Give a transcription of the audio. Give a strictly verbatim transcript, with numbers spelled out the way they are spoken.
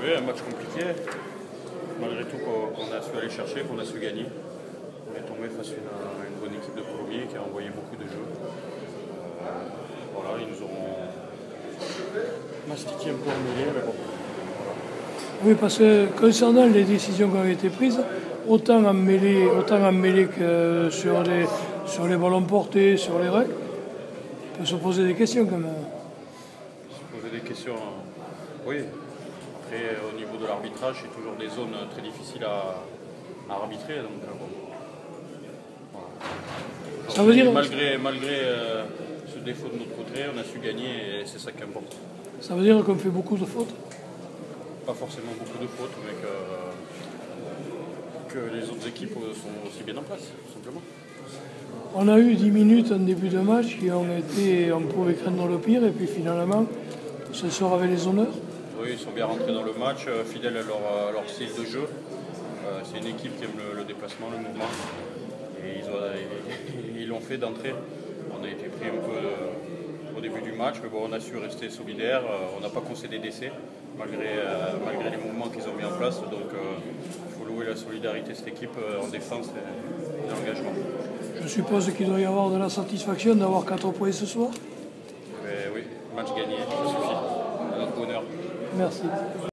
Oui, un match compliqué. Malgré tout qu'on a su aller chercher, qu'on a su gagner. On est tombé face à une, à une bonne équipe de Colombie qui a envoyé beaucoup de jeux. Euh, voilà, ils nous ont mastiqué un peu en milieu, mais bon. Oui, parce que concernant les décisions qui ont été prises, autant en mêlée, autant en mêlée que sur les, sur les ballons portés, sur les règles, on peut se poser des questions quand même. Se poser des questions, oui. Après, au niveau de l'arbitrage, c'est toujours des zones très difficiles à, à arbitrer. Donc, bon. Voilà. Ça veut dire... Malgré, malgré euh, ce défaut de notre côté, on a su gagner et c'est ça qui est important. Ça veut dire qu'on fait beaucoup de fautes? Pas forcément beaucoup de fautes, mais que, que les autres équipes sont aussi bien en place, tout simplement. On a eu dix minutes en début de match qui ont été, on pouvait craindre le pire, et puis finalement, ce soir avec les honneurs. Oui, ils sont bien rentrés dans le match, fidèles à leur, à leur style de jeu. Euh, c'est une équipe qui aime le, le déplacement, le mouvement. Et ils l'ont fait d'entrée. On a été pris un peu euh, au début du match, mais bon, on a su rester solidaires. Euh, on n'a pas concédé d'essais, malgré, euh, malgré les mouvements qu'ils ont mis en place. Donc il euh, faut louer la solidarité de cette équipe euh, en défense et, et l'engagement. Je suppose qu'il doit y avoir de la satisfaction d'avoir quatre points ce soir. Mais oui, match gagné, ça suffit. À notre bonheur. Merci.